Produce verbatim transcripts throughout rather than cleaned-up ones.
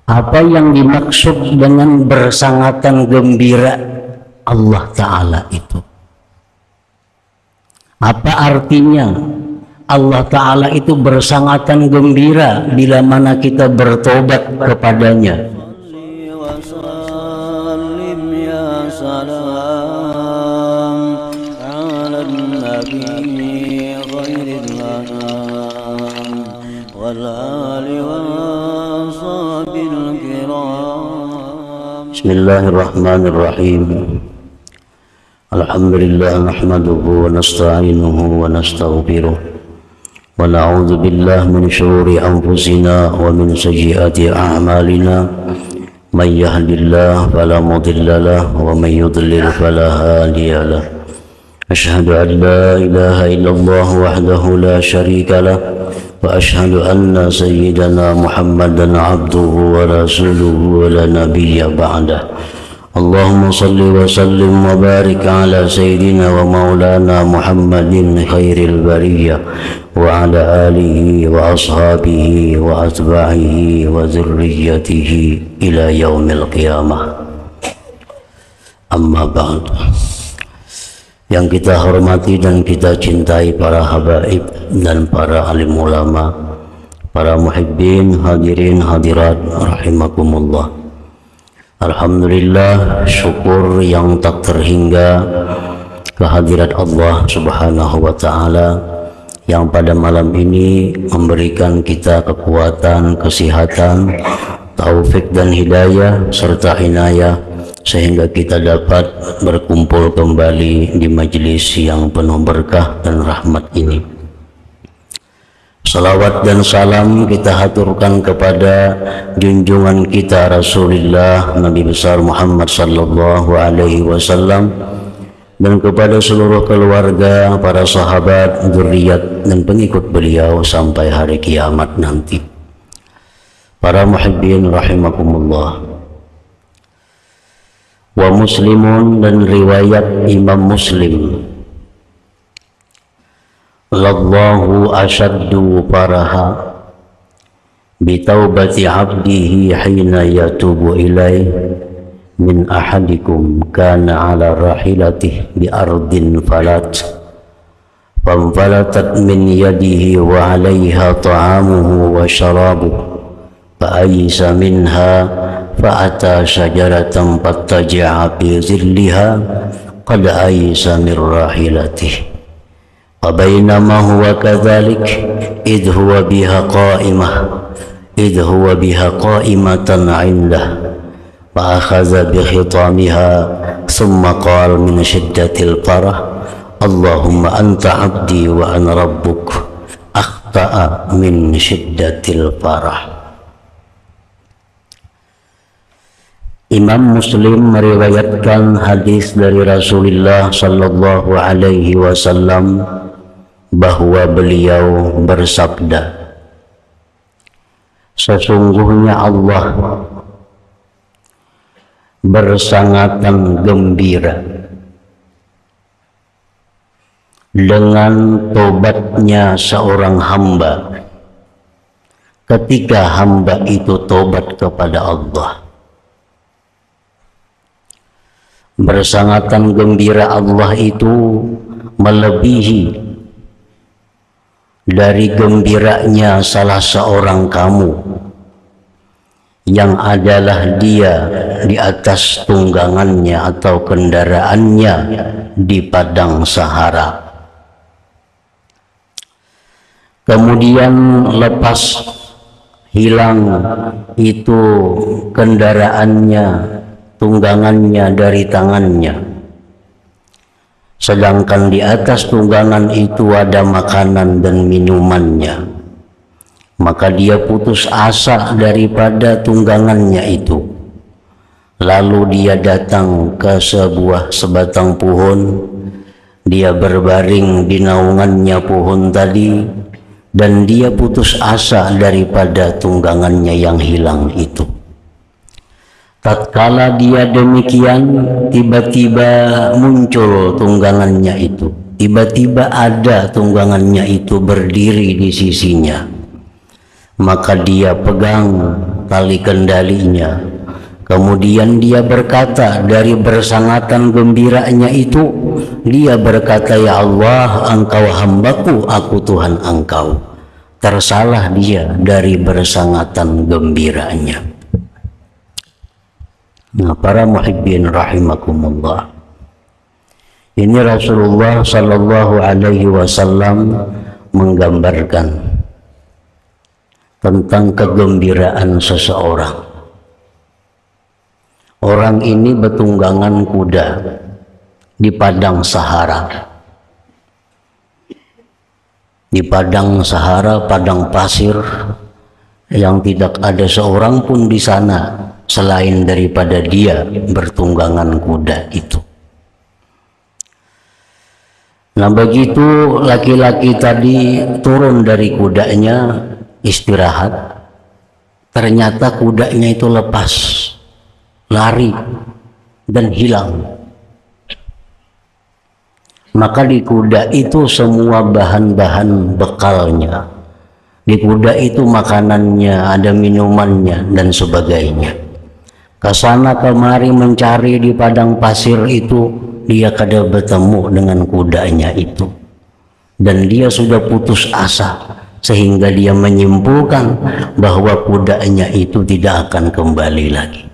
Apa yang dimaksud dengan bersangatan gembira Allah Ta'ala itu? Apa artinya Allah Ta'ala itu bersangatan gembira bila mana kita bertobat kepadanya? Bismillahirrahmanirrahim. Alhamdulillah nahmaduhu wa nasta'inuhu wa nastaghfiruh wa na'udzu billahi min syururi anfusina wa min sayyiati a'malina. May yahdihillahu fala mudilla lahu wa may yudlil fala hadiya lahu. Asyhadu an la ilaha illallah wahdahu la syarika lahu wa asyhadu anna sayyidana Muhammadan abduhu wa rasuluhu wa la nabiyya ba'dah. Allahumma salli wa sallim wa barik ala sayyidina wa maulana Muhammadin khairil bariyah wa ala alihi wa ashabihi wa atba'ihi wa zurriyyatihi ila yaumil qiyamah. Amma ba'd. Yang kita hormati dan kita cintai para habaib dan para alim ulama, para muhibbin, hadirin hadirat rahimakumullah. Alhamdulillah, syukur yang tak terhingga kehadirat Allah Subhanahu wa ta'ala yang pada malam ini memberikan kita kekuatan, kesehatan, taufik dan hidayah serta inayah sehingga kita dapat berkumpul kembali di majelis yang penuh berkah dan rahmat ini. Salawat dan salam kita haturkan kepada junjungan kita Rasulullah Nabi besar Muhammad sallallahu alaihi wasallam dan kepada seluruh keluarga, para sahabat, zuriat dan pengikut beliau sampai hari kiamat nanti. Para muhibbin rahimakumullah. Wa muslimun, dan riwayat Imam Muslim, lallahu asyaddu faraha bitaubati abdihi hina yatubu ilaih min ahadikum kana ala rahilatih bi ardin falat fanfalatat min yadihi wa alaiha ta'amuhu wa syarabuhu fa ayisa minha fa'ata syajaratan fattaja'a bi zilliha qad ayisa min rahilatih wa bainama huwa kadzalik idh huwa biha qa'imah idh huwa biha qa'imatan 'indah fa akhadha bi khitamiha thumma qala min shiddatil farah Allahumma anta 'abdi wa ana rabbuk akhta'a min shiddatil farah. Imam Muslim meriwayatkan hadis dari Rasulullah sallallahu alaihi wasallam bahwa beliau bersabda, sesungguhnya Allah bersangatan gembira dengan tobatnya seorang hamba ketika hamba itu tobat kepada Allah. Bersangatan gembira Allah itu melebihi dari gembiranya salah seorang kamu yang adalah dia di atas tunggangannya atau kendaraannya di padang Sahara. Kemudian lepas hilang itu kendaraannya, tunggangannya dari tangannya, sedangkan di atas tunggangan itu ada makanan dan minumannya, maka dia putus asa daripada tunggangannya itu. Lalu dia datang ke sebuah sebatang pohon, dia berbaring di naungannya pohon tadi, dan dia putus asa daripada tunggangannya yang hilang itu. Tatkala dia demikian, tiba-tiba muncul tunggangannya itu. Tiba-tiba ada tunggangannya itu berdiri di sisinya. maka dia pegang tali kendalinya. Kemudian dia berkata, dari bersangatan gembiranya itu dia berkata, ya Allah, engkau hambaku, aku Tuhan engkau. Tersalah dia dari bersangatan gembiranya. Nah, para muhibbin rahimakumullah, ini Rasulullah Sallallahu Alaihi Wasallam menggambarkan tentang kegembiraan seseorang. Orang ini bertunggangan kuda di padang Sahara. Di padang Sahara, padang pasir yang tidak ada seorang pun di sana selain daripada dia bertunggangan kuda itu. Nah, begitu laki-laki tadi turun dari kudanya istirahat, ternyata kudanya itu lepas, lari dan hilang. Maka di kuda itu semua bahan-bahan bekalnya, di kuda itu makanannya, ada minumannya dan sebagainya. Kesana kemari mencari di padang pasir itu, dia kada bertemu dengan kudanya itu, dan dia sudah putus asa sehingga dia menyimpulkan bahwa kudanya itu tidak akan kembali lagi.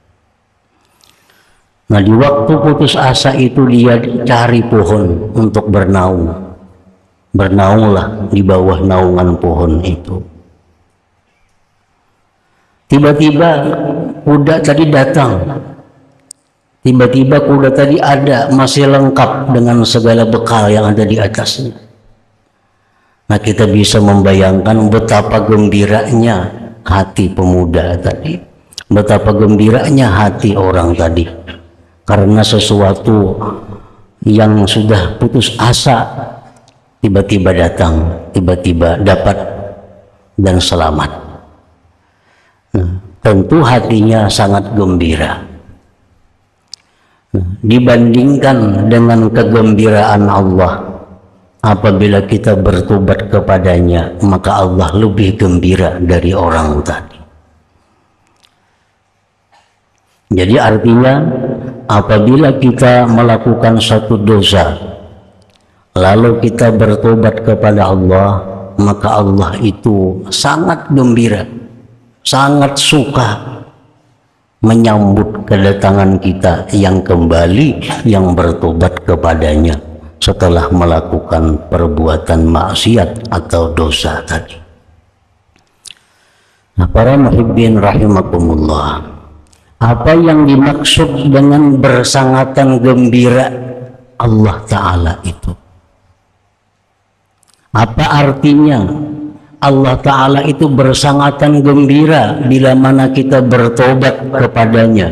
Nah, di waktu putus asa itu dia cari pohon untuk bernaung. Bernaunglah di bawah naungan pohon itu. Tiba-tiba kuda tadi datang. Tiba-tiba kuda tadi ada, masih lengkap dengan segala bekal yang ada di atasnya. Nah, kita bisa membayangkan betapa gembiranya hati pemuda tadi. Betapa gembiranya hati orang tadi. Karena sesuatu yang sudah putus asa tiba-tiba datang, tiba-tiba dapat dan selamat. Nah, tentu hatinya sangat gembira. Nah, dibandingkan dengan kegembiraan Allah, apabila kita bertobat kepadanya, maka Allah lebih gembira dari orang tadi. Jadi artinya, apabila kita melakukan satu dosa, lalu kita bertobat kepada Allah, maka Allah itu sangat gembira, sangat suka menyambut kedatangan kita yang kembali, yang bertobat kepadanya setelah melakukan perbuatan maksiat atau dosa tadi. Nah, para muhibbin rahimakumullah, apa yang dimaksud dengan bersangatan gembira Allah Ta'ala itu? Apa artinya Allah Ta'ala itu bersangatan gembira bila mana kita bertobat kepadanya?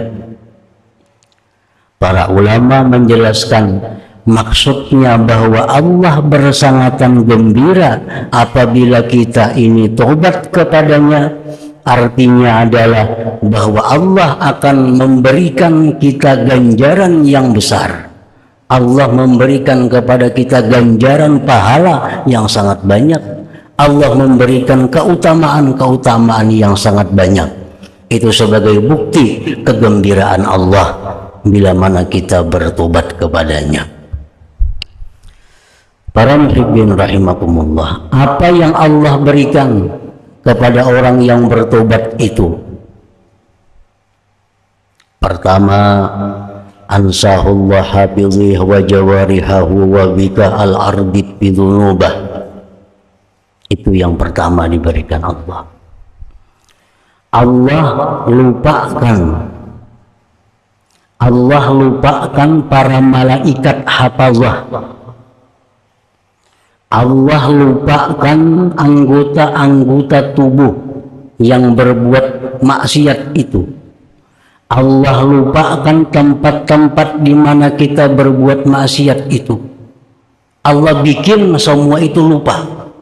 Para ulama menjelaskan maksudnya bahwa Allah bersangatan gembira apabila kita ini tobat kepadanya. Artinya adalah bahwa Allah akan memberikan kita ganjaran yang besar. Allah memberikan kepada kita ganjaran pahala yang sangat banyak. Allah memberikan keutamaan-keutamaan yang sangat banyak. Itu sebagai bukti kegembiraan Allah bila mana kita bertobat kepadanya. Para muhibbin rahimakumullah, apa yang Allah berikan kepada orang yang bertobat itu? Pertama, ansahullah hafizih wa jawarihahu wa bika al-ardi bidunubah. Itu yang pertama diberikan Allah. Allah lupakan Allah lupakan para malaikat hafazah. Allah lupakan anggota-anggota tubuh yang berbuat maksiat itu. Allah lupakan tempat-tempat di mana kita berbuat maksiat itu. Allah bikin semua itu lupa.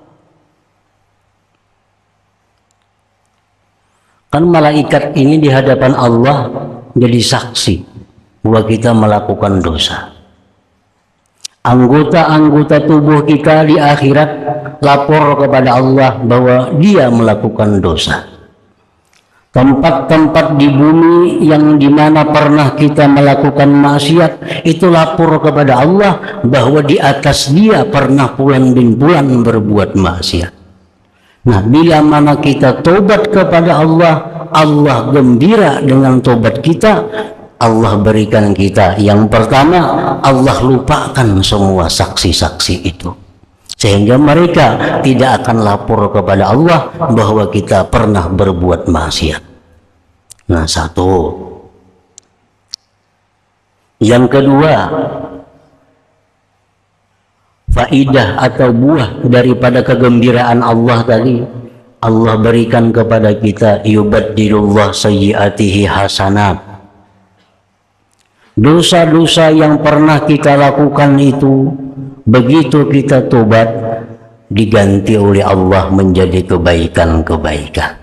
Kan malaikat ini di hadapan Allah jadi saksi bahwa kita melakukan dosa. Anggota-anggota tubuh kita di akhirat lapor kepada Allah bahwa dia melakukan dosa. Tempat-tempat di bumi yang dimana pernah kita melakukan maksiat itu lapor kepada Allah bahwa di atas dia pernah bulan bin bulan berbuat maksiat. Nah, bila mana kita tobat kepada Allah, Allah gembira dengan tobat kita. Allah berikan kita yang pertama, Allah lupakan semua saksi-saksi itu, sehingga mereka tidak akan lapor kepada Allah bahwa kita pernah berbuat maksiat. Nah, satu. Yang kedua, faidah atau buah daripada kegembiraan Allah tadi, Allah berikan kepada kita yubaddilullah sayyiatihi hasanat. Dosa-dosa yang pernah kita lakukan itu, begitu kita tobat, diganti oleh Allah menjadi kebaikan-kebaikan.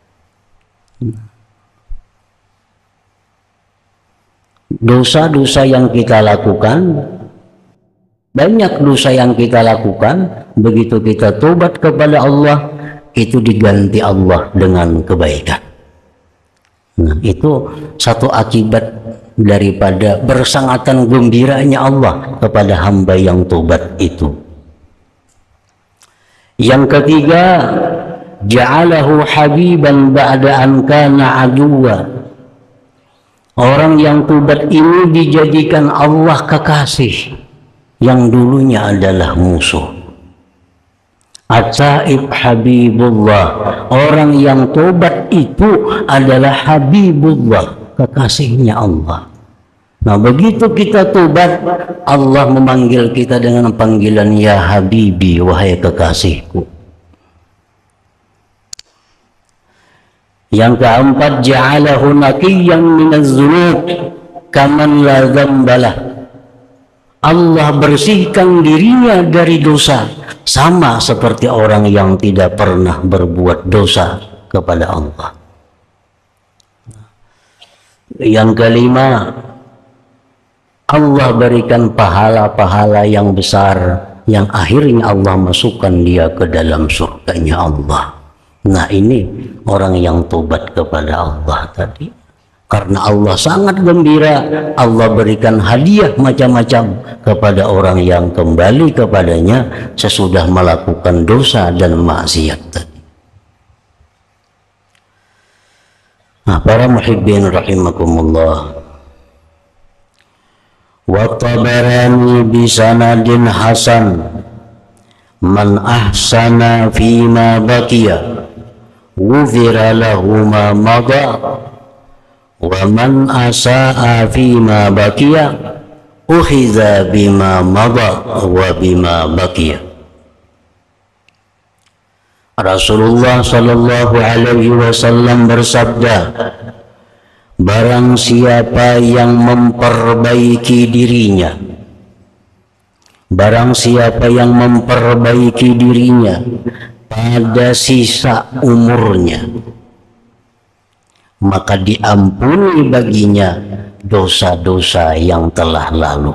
Dosa-dosa yang kita lakukan, banyak dosa yang kita lakukan, begitu kita tobat kepada Allah, itu diganti Allah dengan kebaikan. Nah, itu satu akibat daripada bersangatan gembiranya Allah kepada hamba yang tobat itu. Yang ketiga, ja'alahu habiban ba'da an kana aduwa. Orang yang tobat ini dijadikan Allah kekasih yang dulunya adalah musuh. At-taib habibullah. Orang yang tobat itu adalah habibullah, kekasihnya Allah. Nah, begitu kita tobat, Allah memanggil kita dengan panggilan ya habibi, wahai kekasihku. Yang keempat, ja'alahu naqiyyan minaz dzunub kaman la dzambalah. Allah bersihkan dirinya dari dosa, sama seperti orang yang tidak pernah berbuat dosa kepada Allah. Yang kelima, Allah berikan pahala-pahala yang besar yang akhirnya Allah masukkan dia ke dalam surganya Allah. Nah, ini orang yang tobat kepada Allah tadi. Karena Allah sangat gembira, Allah berikan hadiah macam-macam kepada orang yang kembali kepadanya sesudah melakukan dosa dan maksiat tadi. Nah, para muhibbin rahimakumullah. Wa tabarani bisanadin hasan man ahsana fima baqiya ghufira lahu ma madha wa man asaa fima baqiya ukhidha bima madha wa bima baqiya. Rasulullah sallallahu alaihi wasallam bersabda, barang siapa yang memperbaiki dirinya, barang siapa yang memperbaiki dirinya pada sisa umurnya, maka diampuni baginya dosa-dosa yang telah lalu.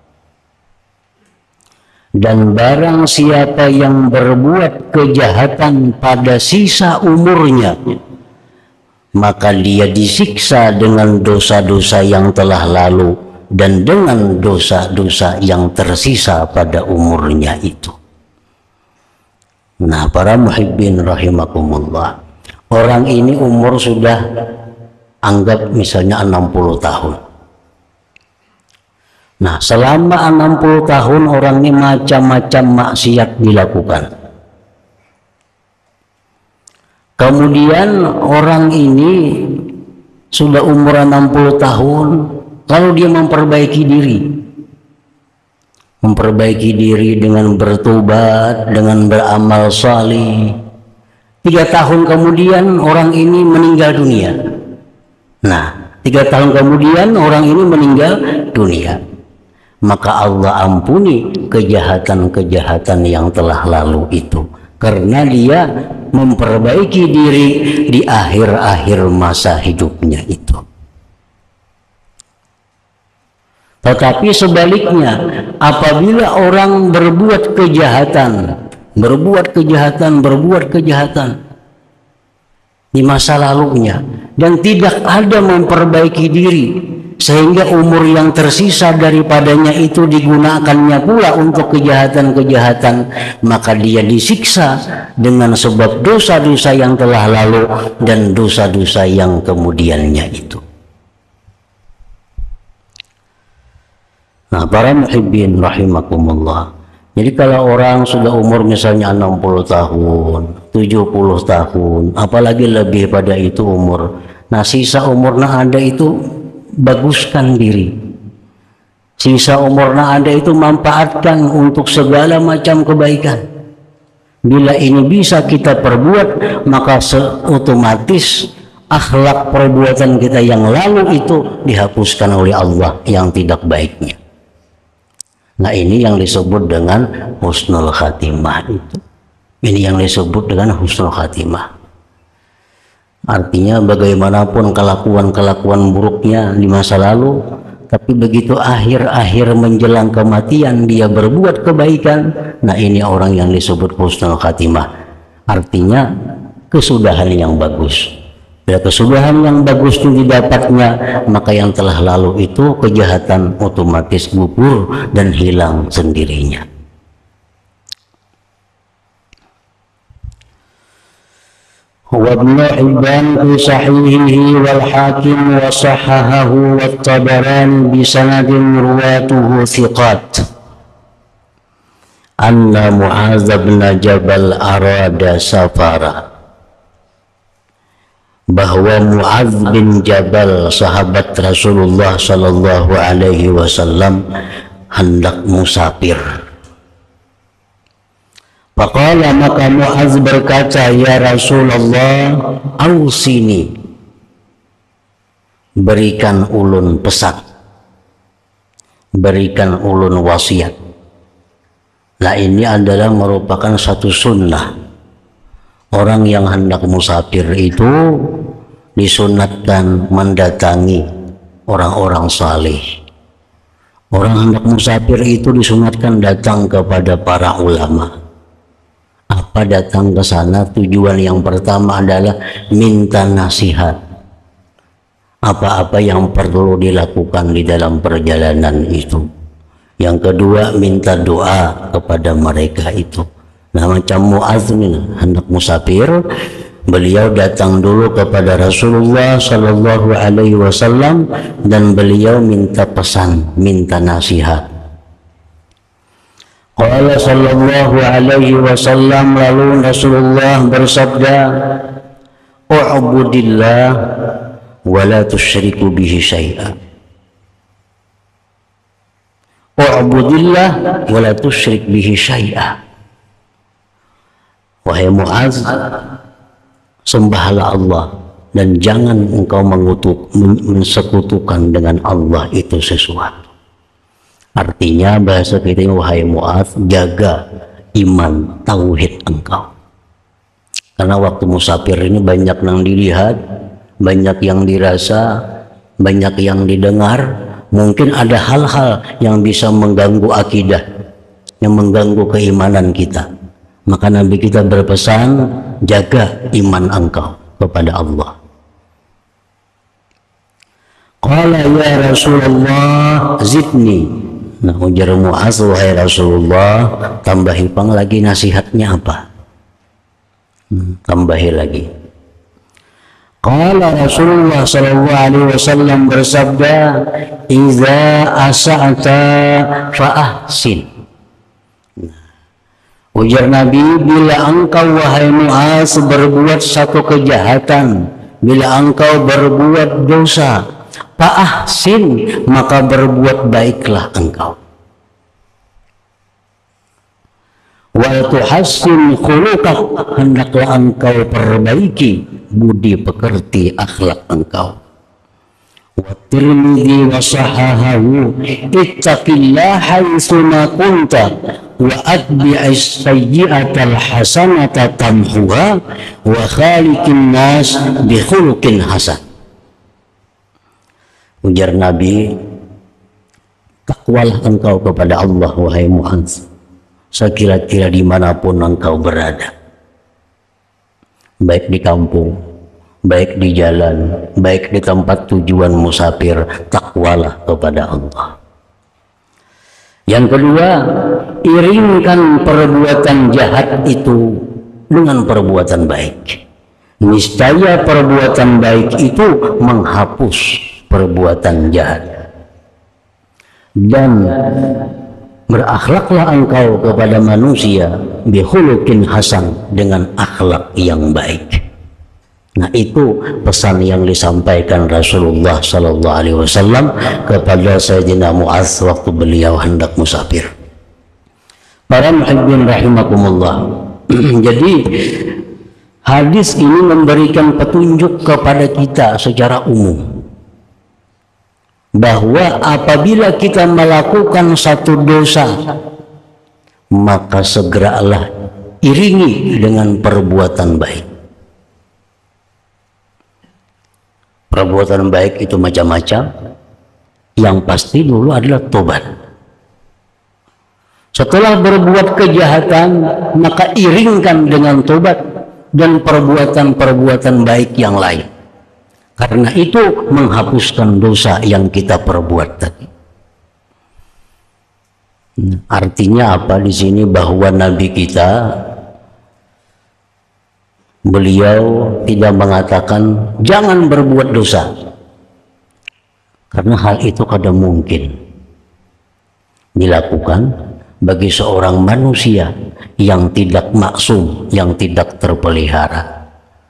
Dan barang siapa yang berbuat kejahatan pada sisa umurnya, maka dia disiksa dengan dosa-dosa yang telah lalu dan dengan dosa-dosa yang tersisa pada umurnya itu. Nah, para muhibbin rahimakumullah, orang ini umur sudah anggap misalnya enam puluh tahun. Nah, selama enam puluh tahun orang ini macam-macam maksiat dilakukan. Kemudian orang ini sudah umur enam puluh tahun, lalu dia memperbaiki diri. Memperbaiki diri dengan bertobat, dengan beramal salih. Tiga tahun kemudian orang ini meninggal dunia. Nah, tiga tahun kemudian orang ini meninggal dunia. Maka Allah ampuni kejahatan-kejahatan yang telah lalu itu, karena dia memperbaiki diri di akhir-akhir masa hidupnya itu. Tetapi sebaliknya, apabila orang berbuat kejahatan, berbuat kejahatan, berbuat kejahatan di masa lalunya dan tidak ada memperbaiki diri, sehingga umur yang tersisa daripadanya itu digunakannya pula untuk kejahatan-kejahatan, maka dia disiksa dengan sebab dosa-dosa yang telah lalu dan dosa-dosa yang kemudiannya itu. Nah, para muhibbin rahimakumullah. Jadi kalau orang sudah umur misalnya enam puluh tahun, tujuh puluh tahun, apalagi lebih pada itu umur, nah sisa umur nah ada itu baguskan diri. Sisa umur nah ada itu manfaatkan untuk segala macam kebaikan. Bila ini bisa kita perbuat, maka otomatis akhlak perbuatan kita yang lalu itu dihapuskan oleh Allah yang tidak baiknya. Nah, ini yang disebut dengan husnul khatimah itu. Ini yang disebut dengan husnul khatimah. Artinya bagaimanapun kelakuan-kelakuan buruknya di masa lalu, tapi begitu akhir-akhir menjelang kematian dia berbuat kebaikan, nah ini orang yang disebut husnul khatimah. Artinya kesudahan yang bagus. Bila kesudahan yang bagus itu didapatnya, maka yang telah lalu itu kejahatan otomatis gugur dan hilang sendirinya. Wa Ibnu Hibban fi sahihihi wal Hakim wa sahahahu wa Tabarani bi sanadin ruwatuhu thiqat anna Mu'adz bin Jabal arada safara, bahwa Mu'adz bin Jabal sahabat Rasulullah sallallahu alaihi wasallam hendak musafir. Faqala, maka Mu'adz berkata, ya Rasulullah, ausini, berikan ulun pesan, berikan ulun wasiat. Nah, ini adalah merupakan satu sunnah. Orang yang hendak musafir itu disunatkan mendatangi orang-orang saleh. Orang hendak musafir itu disunatkan datang kepada para ulama. Apa datang ke sana? Tujuan yang pertama adalah minta nasihat. Apa-apa yang perlu dilakukan di dalam perjalanan itu. Yang kedua, minta doa kepada mereka itu. Nah, macam Mu'adz hendak musafir, beliau datang dulu kepada Rasulullah sallallahu alaihi wasallam dan beliau minta pesan, minta nasihat. Qala sallallahu alaihi wasallam, lalu Rasulullah bersabda, "U'budillah wa la tusyriku bihi syai'a." U'budillah wa la tusyrik bihi syai'a. Wahai Mu'adz, sembahlah Allah dan jangan engkau mengutuk, mensekutukan dengan Allah itu sesuatu. Artinya bahasa kita ini, wahai Mu'adz, jaga iman tauhid engkau. Karena waktu musafir ini banyak yang dilihat, banyak yang dirasa, banyak yang didengar. Mungkin ada hal-hal yang bisa mengganggu akidah, yang mengganggu keimanan kita. Maka Nabi kita berpesan, jaga iman engkau kepada Allah. Qala ya Rasulullah zidni. Nah, ujar Mu'adz, wahai Rasulullah, tambahi pang lagi nasihatnya apa? Hmm, tambahi lagi. Qala Rasulullah sallallahu alaihi wasallam bersabda, "Idza asa'ta fa ahsin." Ujar Nabi, bila engkau wahai Mu'adz berbuat satu kejahatan, bila engkau berbuat dosa, fa'ahsin, maka berbuat baiklah engkau. Wal tuhassin khuluqak, hendaklah engkau perbaiki budi pekerti akhlak engkau. Wa Tirmidzi wa sahahahu, ittaqillaha haitsu ma kunta wa atbi'is sayyi'atal hasanata tamhuha wa khaliqin nas bi khuluqin hasan. Ujar Nabi, Takwalah engkau kepada Allah, wahai Mu'adz, sekira-kira dimanapun engkau berada, baik di kampung, baik di jalan, baik di tempat tujuan musafir. Takwalah kepada Allah. Yang kedua, iringkan perbuatan jahat itu dengan perbuatan baik. Niscaya perbuatan baik itu menghapus perbuatan jahat. Dan berakhlaklah engkau kepada manusia bihulukin hasan, dengan akhlak yang baik. Nah, itu pesan yang disampaikan Rasulullah Sallallahu Alaihi Wasallam kepada Sayyidina Mu'adz waktu beliau hendak musafir. Para muhibbin rahimakumullah. Jadi hadis ini memberikan petunjuk kepada kita secara umum bahwa apabila kita melakukan satu dosa, maka segeralah iringi dengan perbuatan baik. Perbuatan baik itu macam-macam. Yang pasti dulu adalah tobat. Setelah berbuat kejahatan, maka iringkan dengan tobat dan perbuatan-perbuatan baik yang lain. Karena itu menghapuskan dosa yang kita perbuat tadi. Artinya apa di sini? Bahwa Nabi kita, beliau tidak mengatakan jangan berbuat dosa, karena hal itu kadang mungkin dilakukan bagi seorang manusia yang tidak maksum, yang tidak terpelihara.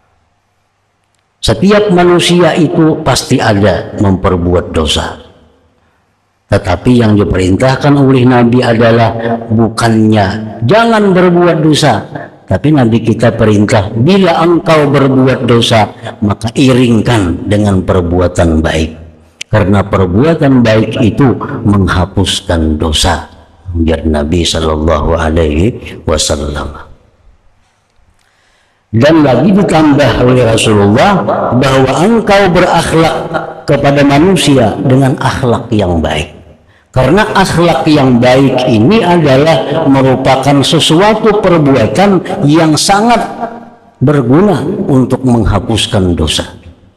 Setiap manusia itu pasti ada memperbuat dosa. Tetapi yang diperintahkan oleh Nabi adalah bukannya jangan berbuat dosa, tapi Nabi kita perintah bila engkau berbuat dosa, maka iringkan dengan perbuatan baik. Karena perbuatan baik itu menghapuskan dosa. Ujar Nabi Sallallahu Alaihi Wasallam. Dan lagi ditambah oleh Rasulullah bahwa engkau berakhlak kepada manusia dengan akhlak yang baik. Karena akhlak yang baik ini adalah merupakan sesuatu perbuatan yang sangat berguna untuk menghapuskan dosa.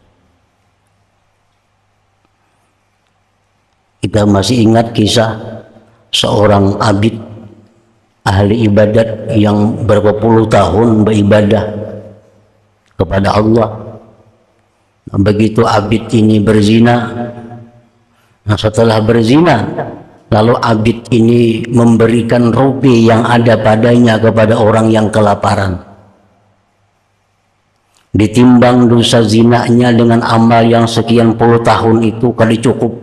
Kita masih ingat kisah seorang abid ahli ibadat yang berapa puluh tahun beribadah kepada Allah. Begitu abid ini berzina, nah setelah berzina, lalu abid ini memberikan roti yang ada padanya kepada orang yang kelaparan. Ditimbang dosa zinanya dengan amal yang sekian puluh tahun itu kali cukup.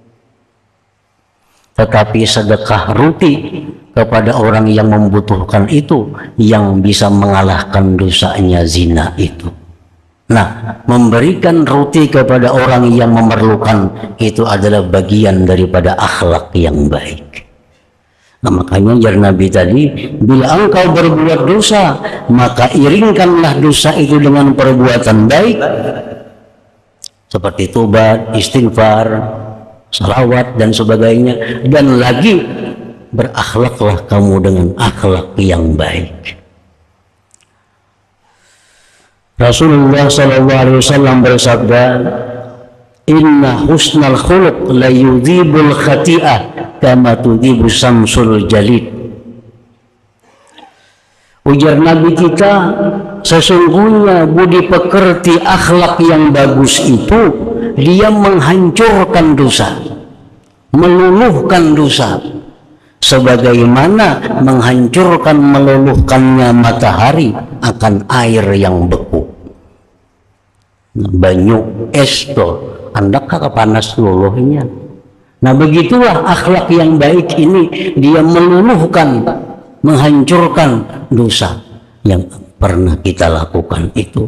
Tetapi sedekah roti kepada orang yang membutuhkan itu yang bisa mengalahkan dosanya zina itu. Nah, memberikan roti kepada orang yang memerlukan itu adalah bagian daripada akhlak yang baik. Nah, makanya jar Nabi tadi, bila engkau berbuat dosa, maka iringkanlah dosa itu dengan perbuatan baik, seperti tobat, istighfar, salawat dan sebagainya. Dan lagi berakhlaklah kamu dengan akhlak yang baik. Rasulullah Sallallahu Alaihi Wasallam bersabda, Inna husnal khuluq la yudhibul khati'ah kama tudhibu samsul jalid. Ujar Nabi kita, sesungguhnya budi pekerti akhlak yang bagus itu dia menghancurkan dosa, meluluhkan dosa, sebagaimana menghancurkan meluluhkannya matahari akan air yang beku. Banyu es to anda kakak panas luluhnya. Nah, begitulah akhlak yang baik ini, dia meluluhkan, menghancurkan dosa yang pernah kita lakukan itu.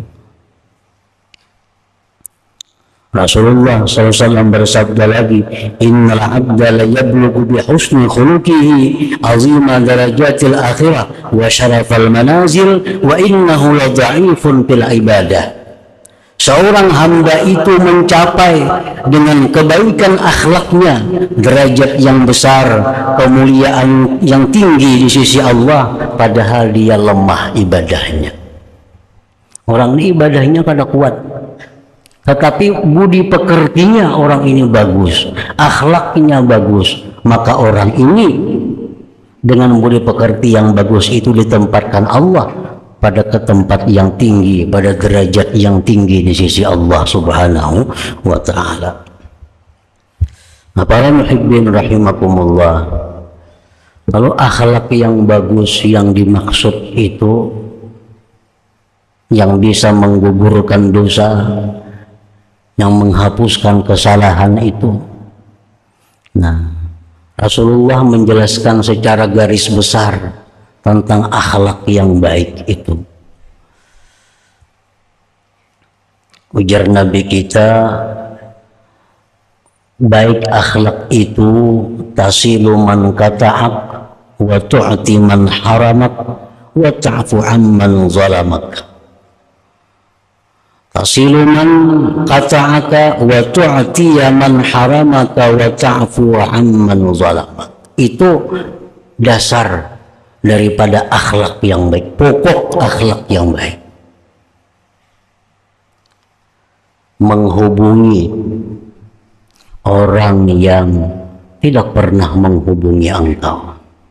Rasulullah shallallahu alaihi wasallam bersabda lagi, Innal abda la yablughu bi husni khuluqihi azima darajatil akhirah wa syarafal manazil wa innahu la dha'ifun fil ibadah. Seorang hamba itu mencapai dengan kebaikan akhlaknya derajat yang besar, kemuliaan yang tinggi di sisi Allah, padahal dia lemah ibadahnya. Orang ini ibadahnya kada kuat, tetapi budi pekertinya orang ini bagus, akhlaknya bagus, maka orang ini dengan budi pekerti yang bagus itu ditempatkan Allah pada ke tempat yang tinggi, pada derajat yang tinggi di sisi Allah Subhanahu wa ta'ala. Nah, para muhibbin rahimakumullah, kalau akhlak yang bagus yang dimaksud itu yang bisa menggugurkan dosa, yang menghapuskan kesalahan itu. Nah, Rasulullah menjelaskan secara garis besar tentang akhlak yang baik itu. Ujar Nabi kita, baik akhlak itu tasilu man kata'ak wa tu'ti man haramak wa ta'fu amman zalamak. Tasilu man kata'aka wa tu'ti man haramaka wa ta'fu amman zalamak. Itu dasar daripada akhlak yang baik, pokok akhlak yang baik. Menghubungi orang yang tidak pernah menghubungi engkau.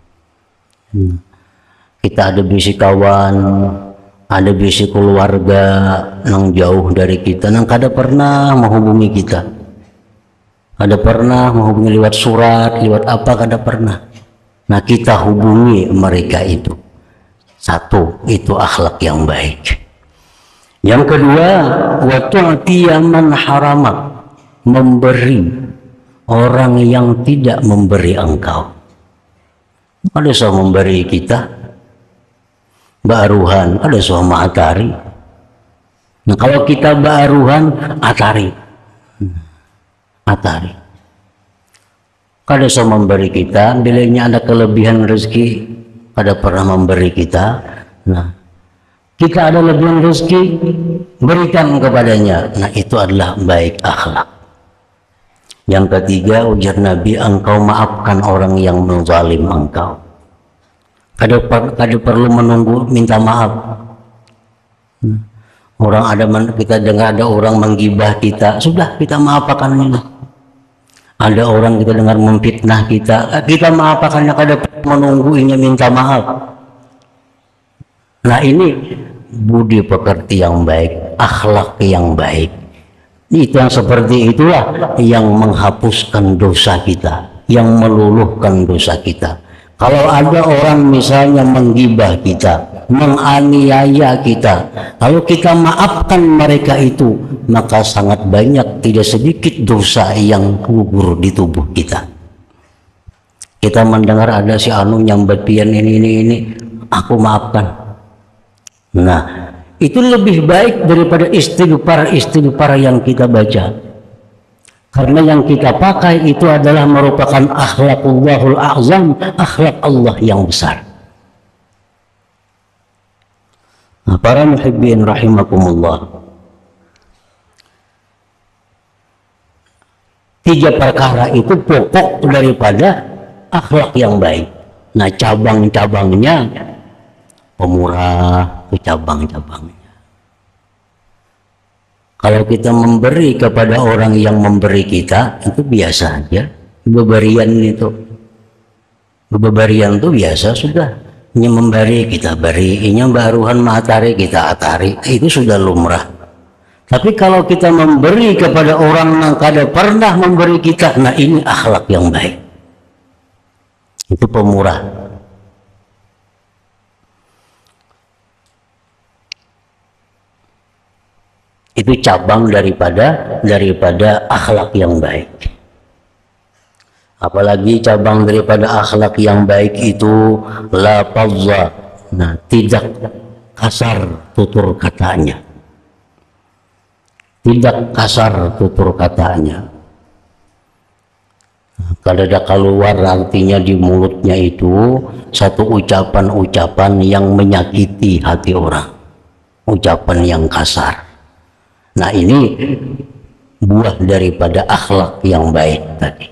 Kita ada bisi kawan, ada bisi keluarga yang jauh dari kita, yang kada pernah menghubungi kita, kada pernah menghubungi lewat surat, lewat apa, kada pernah. Nah, kita hubungi mereka itu. Satu, itu akhlak yang baik. Yang kedua, wa tu'tiya man haramak, memberi orang yang tidak memberi engkau. Ada yang memberi kita baruhan, ada yang atari. Nah, kalau kita baruhan, atari. Atari. Kada bisa memberi kita, bilanya ada kelebihan rezeki, kada pernah memberi kita. Nah, kita ada lebihan rezeki, berikan kepadanya. Nah, itu adalah baik akhlak. Yang ketiga, ujar Nabi, engkau maafkan orang yang menzalim engkau. Kada, kada perlu menunggu minta maaf. Orang ada, kita dengar ada orang menggibah kita, sudah kita maafkan ini. Ada orang kita dengar memfitnah kita, kita maafkannya, kada menungguinya minta maaf. Nah, ini budi pekerti yang baik, akhlak yang baik. Itu yang seperti itulah yang menghapuskan dosa kita, yang meluluhkan dosa kita. Kalau ada orang misalnya menggibah kita, menganiaya kita, kalau kita maafkan mereka itu, maka sangat banyak, tidak sedikit dosa yang gugur di tubuh kita. Kita mendengar ada si anu nyambat pian ini ini ini, aku maafkan. Nah, itu lebih baik daripada istighfar-istighfar yang kita baca. Karena yang kita pakai itu adalah merupakan akhlakullahul a'zam, akhlak Allah yang besar. Nah, para muhibbin rahimakumullah, tiga perkara itu pokok daripada akhlak yang baik. Nah, cabang-cabangnya pemurah, ke cabang-cabangnya. Kalau kita memberi kepada orang yang memberi kita, itu biasa aja. Beberian itu, beberian itu biasa sudah. Ini memberi kita beri, ini baruhan matari kita atari, itu sudah lumrah. Tapi kalau kita memberi kepada orang yang kada pernah memberi kita, nah ini akhlak yang baik. Itu pemurah. Itu cabang daripada daripada akhlak yang baik. Apalagi cabang daripada akhlak yang baik itu la fadza, nah tidak kasar tutur katanya, tidak kasar tutur katanya. Nah, kalau ada keluar artinya di mulutnya itu satu ucapan-ucapan yang menyakiti hati orang, ucapan yang kasar. Nah, ini buah daripada akhlak yang baik tadi.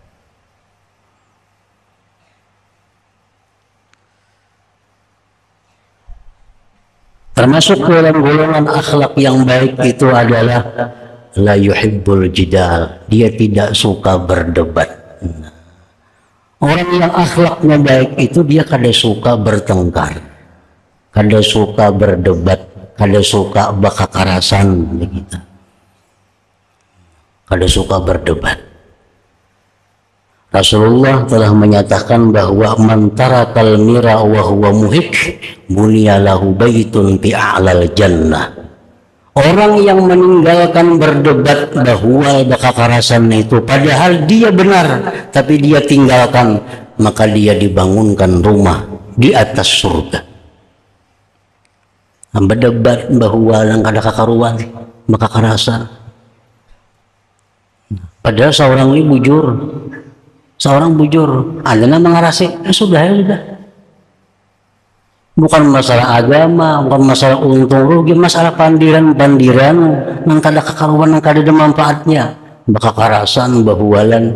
Termasuk dalam golongan akhlak yang baik itu adalah la yuhibbul jidal, dia tidak suka berdebat. Orang yang akhlaknya baik itu dia kada suka bertengkar, kada suka berdebat, kada suka bakakarasan begitu, kada suka berdebat. Rasulullah telah menyatakan bahwa man tarakal mira wa huwa muhik bunya lahu baitun fi a'lal jannah. Orang yang meninggalkan berdebat bahwa bakakarasan itu padahal dia benar tapi dia tinggalkan, maka dia dibangunkan rumah di atas surga. Berdebat bahwa yang kada kakaruan bakakarasan, padahal seorang ini bujur, seorang bujur, ada nama mengarasi, ya sudah ya sudah. Bukan masalah agama, bukan masalah untung rugi, masalah pandiran-pandiran yang kada kakaruan, yang kada ada manfaatnya, bakakarasan, bahualan.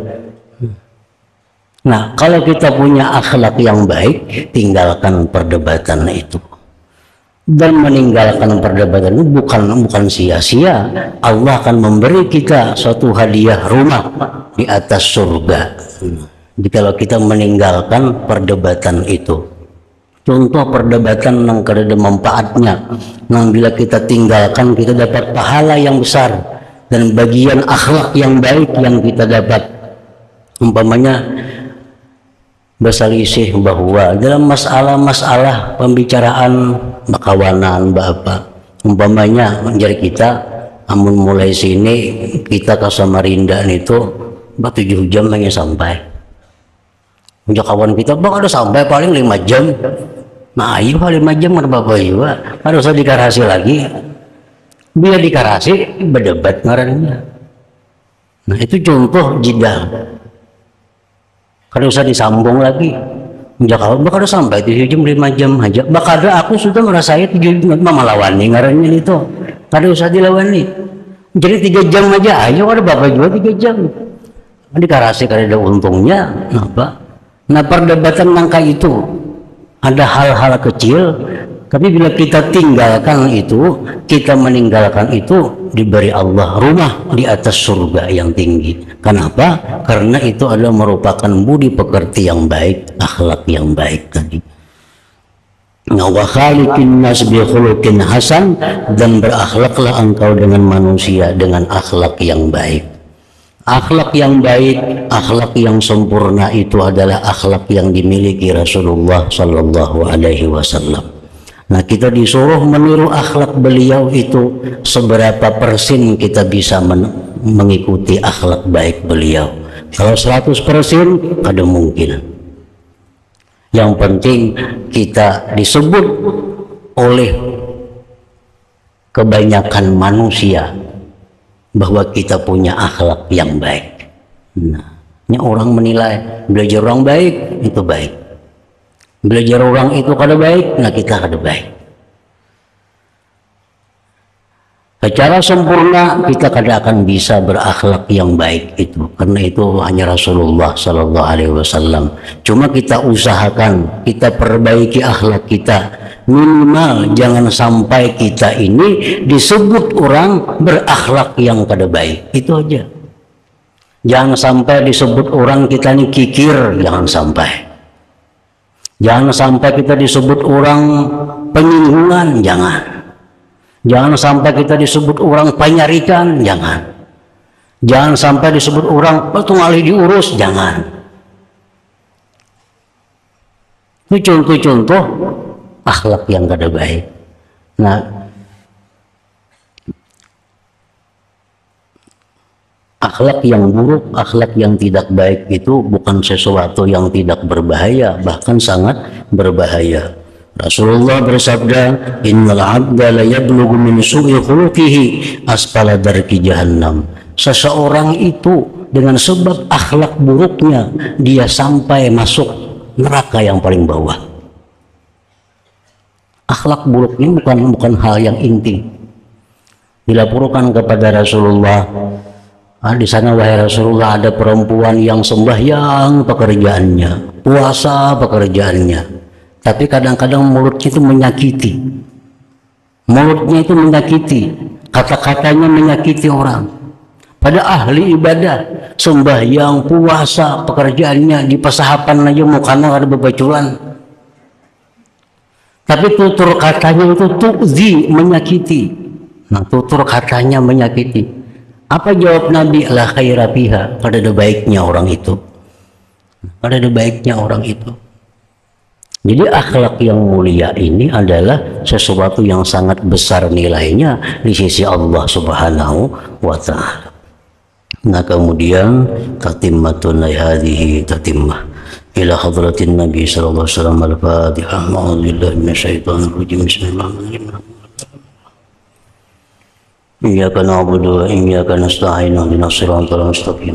Nah, kalau kita punya akhlak yang baik, tinggalkan perdebatan itu. Dan meninggalkan perdebatan itu bukan bukan sia-sia. Allah akan memberi kita suatu hadiah rumah di atas surga. Jadi kalau kita meninggalkan perdebatan itu, contoh perdebatan yang kada ada manfaatnya, yang bila kita tinggalkan kita dapat pahala yang besar dan bagian akhlak yang baik yang kita dapat. Umpamanya berselisih bahwa dalam masalah-masalah pembicaraan bakawanan bapak, umpamanya menjadi kita amun mulai sini kita ke Samarinda itu bah tujuh jam hanya sampai. Punya kawan kita bak ada sampai paling lima jam. Nah ayo lima jam ada bapak juga harus dikarasi lagi, biar dikarasi berdebat ngarannya. Nah itu contoh jidal. Kada usah disambung lagi. Jakal bakal sampai tujuh jam lima jam aja. Bakal aku sudah merasai tujuh jam mama lawani ngarannya itu. Kada usah dilawani. Jadi tiga jam aja. Ayo ada bapak juga tiga jam. Dikarasi kada ada untungnya. Apa? Nah perdebatan nangka itu ada hal-hal kecil. Tapi bila kita tinggalkan itu, kita meninggalkan itu, diberi Allah rumah di atas surga yang tinggi. Kenapa? Karena itu adalah merupakan budi pekerti yang baik, akhlak yang baik tadi. Wa khaliqin nas bi khuluqin hasan, dan berakhlaklah engkau dengan manusia dengan akhlak yang baik. Akhlak yang baik, akhlak yang sempurna itu adalah akhlak yang dimiliki Rasulullah Sallallahu Alaihi Wasallam. Nah kita disuruh meniru akhlak beliau itu, seberapa persen kita bisa mengikuti akhlak baik beliau. Kalau seratus persen ada mungkin. Yang penting kita disebut oleh kebanyakan manusia bahwa kita punya akhlak yang baik. Nah, ini orang menilai belajar orang baik itu baik. Belajar orang itu kada baik, nah kita kada baik. Secara sempurna kita kada akan bisa berakhlak yang baik itu, karena itu hanya Rasulullah Sallallahu Alaihi Wasallam. Cuma kita usahakan, kita perbaiki akhlak kita, minimal jangan sampai kita ini disebut orang berakhlak yang kada baik, itu aja. Jangan sampai disebut orang kita ini kikir, jangan sampai. Jangan sampai kita disebut orang penyinggungan, jangan. Jangan sampai kita disebut orang penyarikan, jangan. Jangan sampai disebut orang petungali diurus, jangan. Itu contoh-contoh akhlak yang kada baik. Nah, akhlak yang buruk, akhlak yang tidak baik itu bukan sesuatu yang tidak berbahaya, bahkan sangat berbahaya. Rasulullah bersabda, innal abda la yablughu min su'i khuluqihi asfala darki jahannam. Seseorang itu dengan sebab akhlak buruknya dia sampai masuk neraka yang paling bawah. Akhlak buruk ini bukan bukan hal yang inti. dilaporkan kepada Rasulullah, ah, di sana wahai Rasulullah ada perempuan yang sembahyang pekerjaannya, puasa pekerjaannya, tapi kadang-kadang mulutnya itu menyakiti, mulutnya itu menyakiti, kata-katanya menyakiti orang. Pada ahli ibadah, sembahyang, puasa, pekerjaannya di pesahapan aja mukanya ada bebaculan. Tapi tutur katanya itu tu'zi, menyakiti. Nah, tutur katanya menyakiti. Apa jawab Nabi? La khaira fiha, kada ada baiknya orang itu. Kada ada baiknya orang itu. Jadi akhlak yang mulia ini adalah sesuatu yang sangat besar nilainya di sisi Allah Subhanahu wa Ta'ala. Nah, kemudian tatimmatun hadhihi tatimmah ila hadratin Nabi sallallahu alaihi wasallam. Al-Fatihah. A'udzu billahi minasyaitonir rajim. Bismillahirrahmanirrahim. Iyyaka na'budu wa iyyaka nasta'in. Ihdinas siratal mustaqim.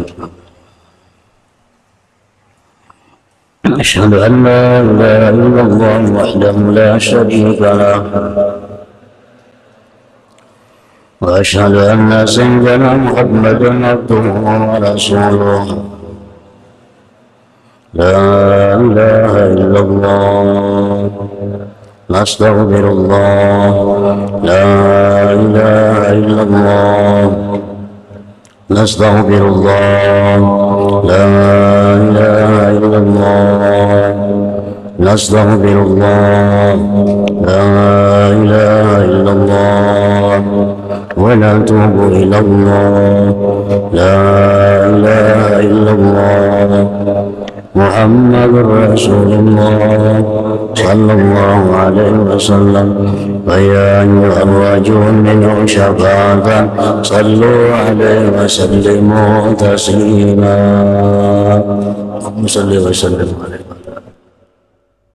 Asyhadu an la ilaha illallah wahdahu la syarika lah. وأشهد أن سيدنا محمدا عبده ورسوله. لا إله إلا الله نستغفر الله. لا إله إلا الله نستغفر الله. لا إله إلا الله نستغفر الله. لا إله إلا الله ونتوب إلى الله. لا إله إلا الله محمد رسول الله صلى الله عليه وسلم. فيا أيها الرجل منه شفاعة صلوا عليه وسلموا تسليما. اللهم صل وسلم عليه.